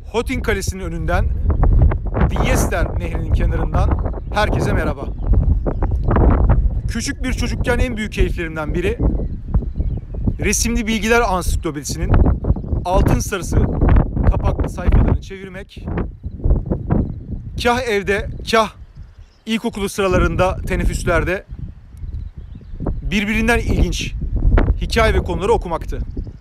Hotin Kalesi'nin önünden Diyester Nehri'nin kenarından herkese merhaba. Küçük bir çocukken en büyük keyiflerimden biri Resimli Bilgiler Ansiklopedisi'nin altın sarısı kapaklı sayfalarını çevirmek, kah evde, kah ilkokulu sıralarında teneffüslerde birbirinden ilginç hikaye ve konuları okumaktı.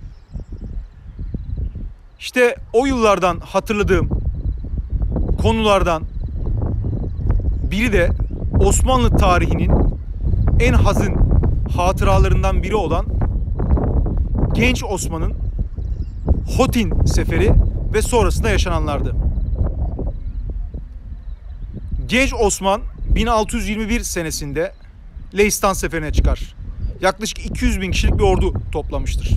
İşte o yıllardan hatırladığım konulardan biri de Osmanlı tarihinin en hazin hatıralarından biri olan Genç Osman'ın Hotin Seferi ve sonrasında yaşananlardı. Genç Osman 1621 senesinde Leistan Seferi'ne çıkar. Yaklaşık 200 bin kişilik bir ordu toplamıştır.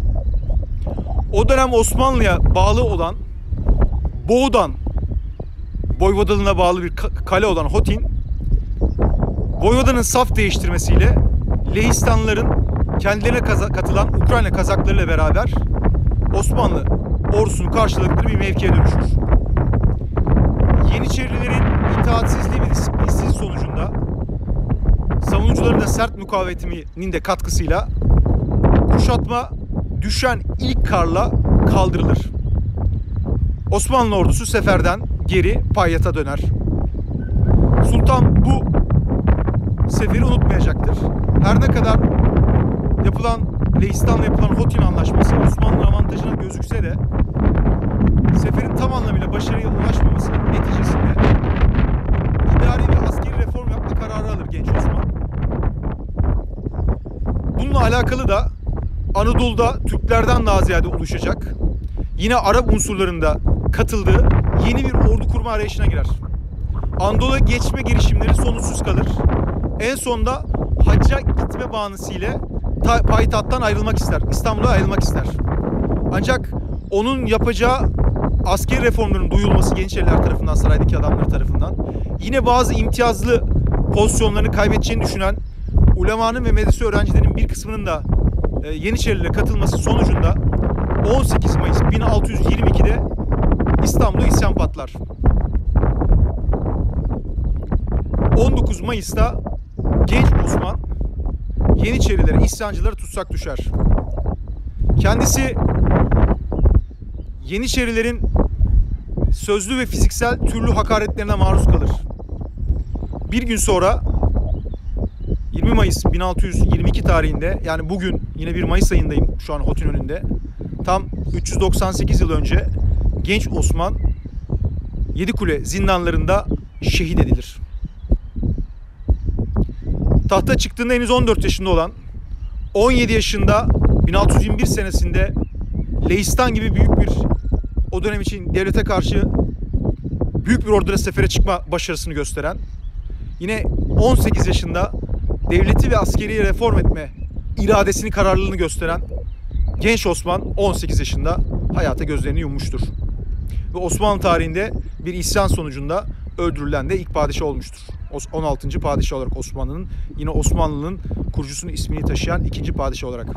O dönem Osmanlı'ya bağlı olan Boğdan Voyvodalığına bağlı bir kale olan Hotin, Voyvoda'nın saf değiştirmesiyle Leistanlıların kendilerine katılan Ukrayna Kazaklarıyla beraber Osmanlı ordusunu karşıladıkları bir mevkiye dönüşür. Yeniçerilerin itaatsizliği ve disiplinsizliği sonucunda savunucuların da sert mukavemetinin de katkısıyla kuşatma düşen ilk karla kaldırılır. Osmanlı ordusu seferden geri Payyat'a döner. Sultan bu seferi unutmayacaktır. Her ne kadar Leistan'la yapılan Hotin Anlaşması Osmanlı'nın avantajına gözükse de seferin tam anlamıyla başarıya ulaşmaması neticesinde idari ve askeri reform yapma kararı alır Genç Osman. Bununla alakalı da Anadolu'da Türklerden daha ziyade oluşacak, yine Arap unsurlarında katıldığı yeni bir ordu kurma arayışına girer. Anadolu'ya geçme girişimleri sonuçsuz kalır. En sonunda hacca gitme bahanesiyle payitahttan ayrılmak ister, İstanbul'a ayrılmak ister. Ancak onun yapacağı askeri reformların duyulması Yeniçeriler tarafından, saraydaki adamlar tarafından, yine bazı imtiyazlı pozisyonlarını kaybedeceğini düşünen ulemanın ve medrese öğrencilerinin bir kısmının da Yeniçerilere katılması sonucunda 18 Mayıs 1622'de İstanbul'da isyan patlar. 19 Mayıs'ta Genç Osman Yeniçerilere, isyancılara tutsak düşer. Kendisi Yeniçerilerin sözlü ve fiziksel türlü hakaretlerine maruz kalır. Bir gün sonra 20 Mayıs 1622 tarihinde, yani bugün yine bir Mayıs ayındayım şu an Hotin önünde. Tam 398 yıl önce Genç Osman Yedikule zindanlarında şehit edilir. Tahta çıktığında henüz 14 yaşında olan, 17 yaşında 1621 senesinde Leistan gibi büyük bir, o dönem için devlete karşı büyük bir orduyla sefere çıkma başarısını gösteren, yine 18 yaşında devleti ve askeriye reform etme iradesini, kararlılığını gösteren Genç Osman 18 yaşında hayata gözlerini yummuştur. Ve Osmanlı tarihinde bir isyan sonucunda öldürülen de ilk padişah olmuştur. 16. padişah olarak Osmanlı'nın, yine Osmanlı'nın kurucusunun ismini taşıyan ikinci padişah olarak.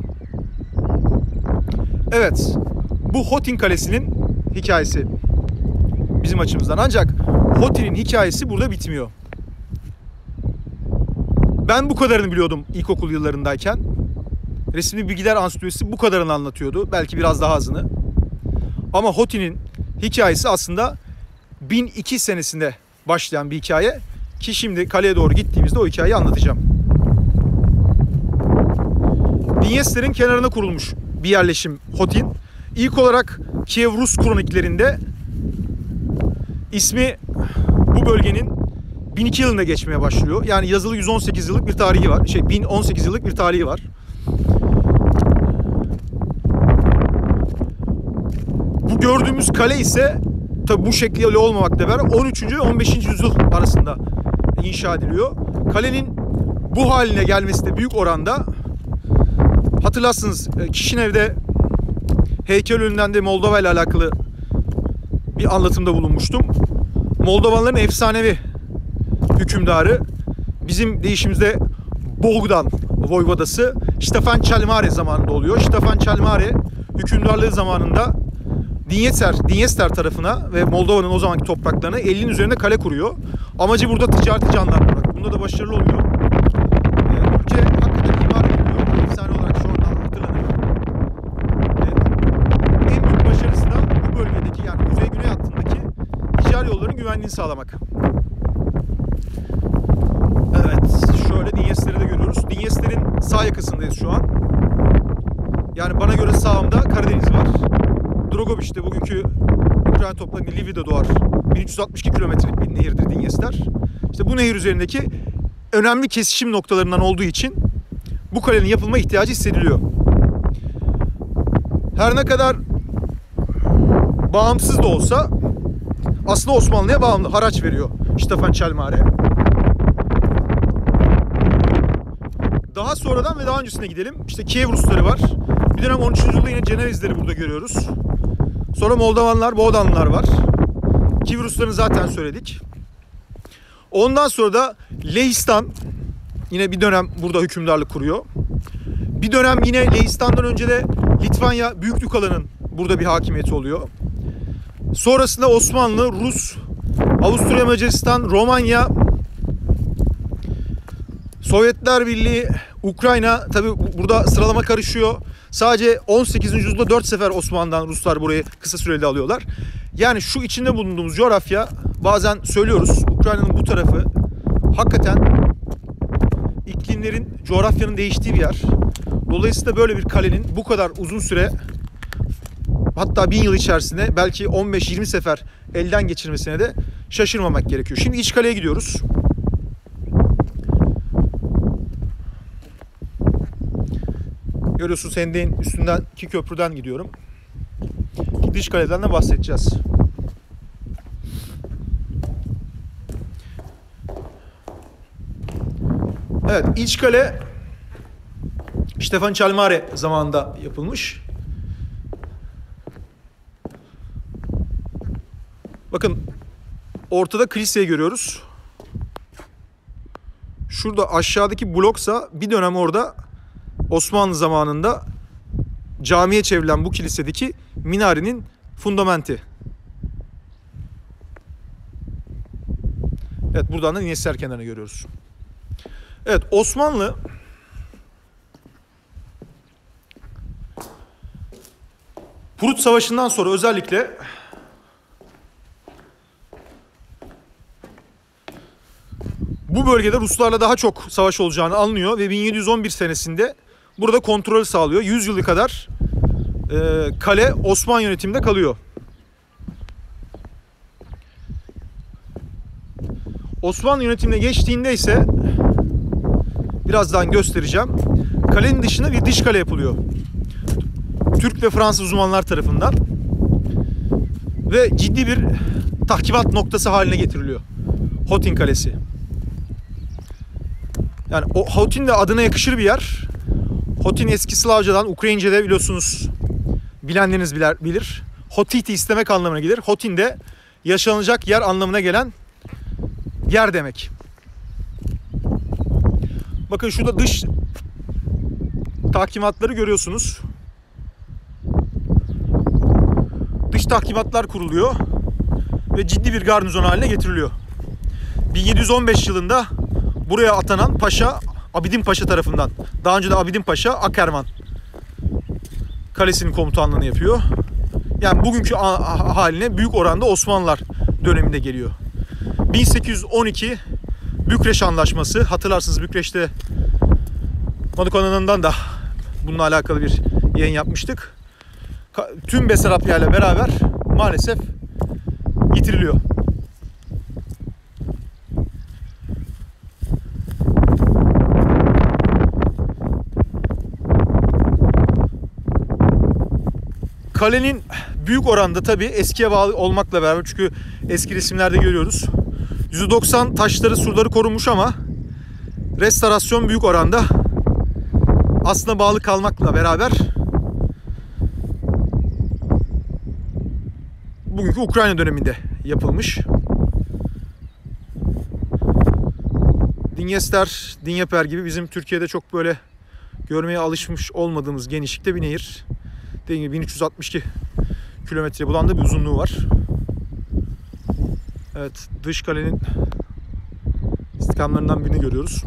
Evet, bu Hotin Kalesi'nin hikayesi bizim açımızdan. Ancak Hotin'in hikayesi burada bitmiyor. Ben bu kadarını biliyordum ilkokul yıllarındayken. Resimli Bilgiler Ansiklopedisi bu kadarını anlatıyordu. Belki biraz daha azını. Ama Hotin'in hikayesi aslında 1002 senesinde başlayan bir hikaye. Ki şimdi kaleye doğru gittiğimizde o hikayeyi anlatacağım. Dinyester'in kenarına kurulmuş bir yerleşim Hotin. İlk olarak Kiev Rus kroniklerinde ismi bu bölgenin 1002 yılında geçmeye başlıyor. Yani yazılı 118 yıllık bir tarihi var. 1018 yıllık bir tarihi var. Bu gördüğümüz kale ise tabi bu şekliyle olmamakla beraber 13. ve 15. yüzyıl arasında inşa ediliyor. Kalenin bu haline gelmesi de büyük oranda, hatırlarsınız Kişinev'de heykel önünden de Moldova ile alakalı bir anlatımda bulunmuştum. Moldovanların efsanevi hükümdarı, bizim deyişimizde Bogdan Voyvodası Stefan Çelmare zamanında oluyor. Stefan Çelmare hükümdarlığı zamanında Dinyester tarafına ve Moldova'nın o zamanki topraklarına 50'nin üzerinde kale kuruyor. Amacı burada ticareti canlandırmak. Bunda da başarılı oluyor. Ülke hakikaten imar ediliyor. Efsane olarak şu anda hatırlanır. En büyük başarısı da bu bölgedeki, yani kuzey-güney hattındaki ticari yolların güvenliğini sağlamak. Evet, şöyle Dinyester'i de görüyoruz. Dinyester'in sağ yakasındayız şu an. Yani bana göre sağımda Karadeniz var. Drogobiç'te bugünkü Ukrayna topraklarında Lviv'de doğar. 1362 kilometrelik bir nehirdir Dinyester. İşte bu nehir üzerindeki önemli kesişim noktalarından olduğu için bu kalenin yapılma ihtiyacı hissediliyor. Her ne kadar bağımsız da olsa aslında Osmanlı'ya bağımlı. Haraç veriyor Stefan Çelmare. Daha sonradan ve daha öncesine gidelim. İşte Kiev Rusları var. Bir dönem 13. yüzyılda yine Cenevizleri burada görüyoruz. Sonra Moldovanlar, Boğdanlılar var. Kiev Ruslarını zaten söyledik. Ondan sonra da Lehistan yine bir dönem burada hükümdarlık kuruyor. Bir dönem yine Lehistan'dan önce de Litvanya Büyük Dukalı'nın burada bir hakimiyeti oluyor. Sonrasında Osmanlı, Rus, Avusturya, Macaristan, Romanya, Sovyetler Birliği, Ukrayna, tabi burada sıralama karışıyor. Sadece 18. yüzyılda 4 sefer Osmanlı'dan Ruslar burayı kısa süreli alıyorlar. Yani şu içinde bulunduğumuz coğrafya, bazen söylüyoruz, Ukrayna'nın bu tarafı hakikaten iklimlerin, coğrafyanın değiştiği bir yer. Dolayısıyla böyle bir kalenin bu kadar uzun süre, hatta 1000 yıl içerisinde belki 15-20 sefer elden geçirmesine de şaşırmamak gerekiyor. Şimdi iç kaleye gidiyoruz. Görüyorsunuz, Hendek'in üstündeki köprüden gidiyorum. Dış kaleden de bahsedeceğiz. Evet, iç kale Stefan Çelmare zamanında yapılmış. Bakın, ortada kiliseyi görüyoruz. Şurada aşağıdaki bloksa bir dönem orada Osmanlı zamanında camiye çevrilen bu kilisedeki minarenin fundamenti. Evet, buradan da Dinyester kenarını görüyoruz. Evet, Osmanlı Prut Savaşı'ndan sonra özellikle bu bölgede Ruslarla daha çok savaş olacağını anlıyor ve 1711 senesinde burada kontrol sağlıyor. 100 yılı kadar kale Osmanlı yönetiminde kalıyor. Osmanlı yönetimine geçtiğinde ise birazdan göstereceğim. Kalenin dışına bir dış kale yapılıyor. Türk ve Fransız uzmanlar tarafından. Ve ciddi bir tahkimat noktası haline getiriliyor. Hotin Kalesi. Yani o Hotin de adına yakışır bir yer. Hotin eski Slavcadan, Ukrayince'de biliyorsunuz, bilenleriniz bilir. Hotiti istemek anlamına gelir. Hotin de yaşanacak yer anlamına gelen yer demek. Bakın şurada dış tahkimatları görüyorsunuz. Dış tahkimatlar kuruluyor ve ciddi bir garnizon haline getiriliyor. 1715 yılında buraya atanan paşa Abidin Paşa tarafından. Daha önce de Abidin Paşa Akerman Kalesi'nin komutanlığını yapıyor. Yani bugünkü haline büyük oranda Osmanlılar döneminde geliyor. 1812 Bükreş Anlaşması. Hatırlarsınız, Bükreş'te Manukana'ndan da bununla alakalı bir yayın yapmıştık. Tüm Besarabya ile beraber maalesef yitiriliyor. Kalenin büyük oranda tabii eskiye bağlı olmakla beraber, çünkü eski resimlerde görüyoruz, %90 taşları, surları korunmuş ama restorasyon büyük oranda aslına bağlı kalmakla beraber bugünkü Ukrayna döneminde yapılmış. Dinyester, Dinyeper gibi bizim Türkiye'de çok böyle görmeye alışmış olmadığımız genişlikte bir nehir. Dediğim gibi 1362 kilometre bulan da bir uzunluğu var. Evet, dış kalenin istikamlarından birini görüyoruz.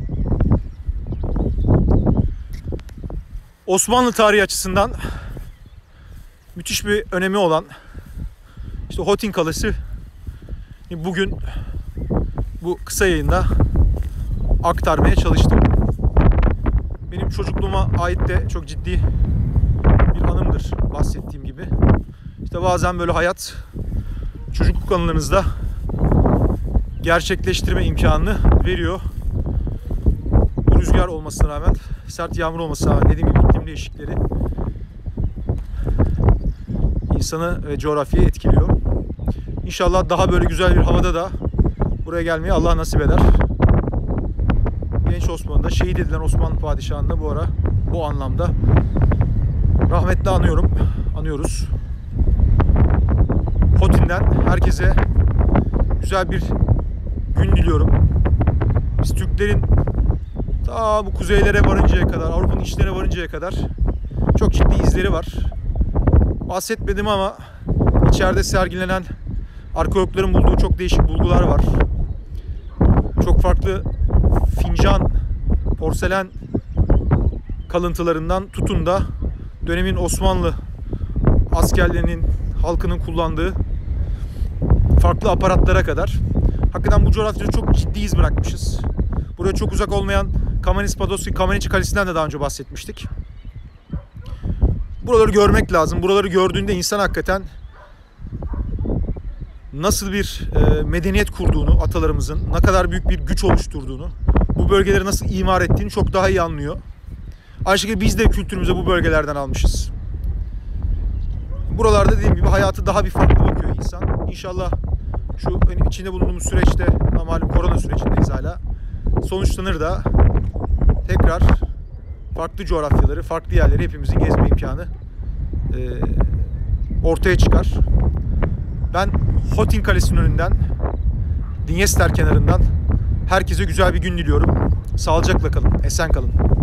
Osmanlı tarihi açısından müthiş bir önemi olan işte Hotin Kalesi bugün bu kısa yayında aktarmaya çalıştım. Benim çocukluğuma ait de çok ciddi bir anımdır bahsettiğim gibi. İşte bazen böyle hayat çocukluk anılarınızda gerçekleştirme imkanını veriyor. Bu rüzgar olmasına rağmen, sert yağmur olmasına rağmen, dediğim gibi iklim değişiklikleri insanı ve coğrafyayı etkiliyor. İnşallah daha böyle güzel bir havada da buraya gelmeyi Allah nasip eder. Genç Osmanlı'da şehit edilen Osmanlı padişahını da bu anlamda rahmetle anıyoruz. Hotin'den herkese güzel bir gün diliyorum. Biz Türklerin ta bu kuzeylere varıncaya kadar, Avrupa'nın içlerine varıncaya kadar çok ciddi izleri var. Bahsetmedim ama içeride sergilenen arkeologların bulduğu çok değişik bulgular var. Çok farklı fincan, porselen kalıntılarından tutun da dönemin Osmanlı askerlerinin, halkının kullandığı farklı aparatlara kadar. Hakikaten bu coğrafyada çok ciddi iz bırakmışız. Buraya çok uzak olmayan Kameniçi Kalesi'nden de daha önce bahsetmiştik. Buraları görmek lazım. Buraları gördüğünde insan hakikaten nasıl bir medeniyet kurduğunu, atalarımızın ne kadar büyük bir güç oluşturduğunu, bu bölgeleri nasıl imar ettiğini çok daha iyi anlıyor. Aynı şekilde biz de kültürümüze bu bölgelerden almışız. Buralarda dediğim gibi hayatı daha bir farklı bakıyor insan. İnşallah şu içinde bulunduğumuz süreçte, malum korona sürecindeyiz hala, sonuçlanır da tekrar farklı coğrafyaları, farklı yerleri hepimizin gezme imkanı ortaya çıkar. Ben Hotin Kalesi'nin önünden, Dniester kenarından herkese güzel bir gün diliyorum. Sağlıcakla kalın, esen kalın.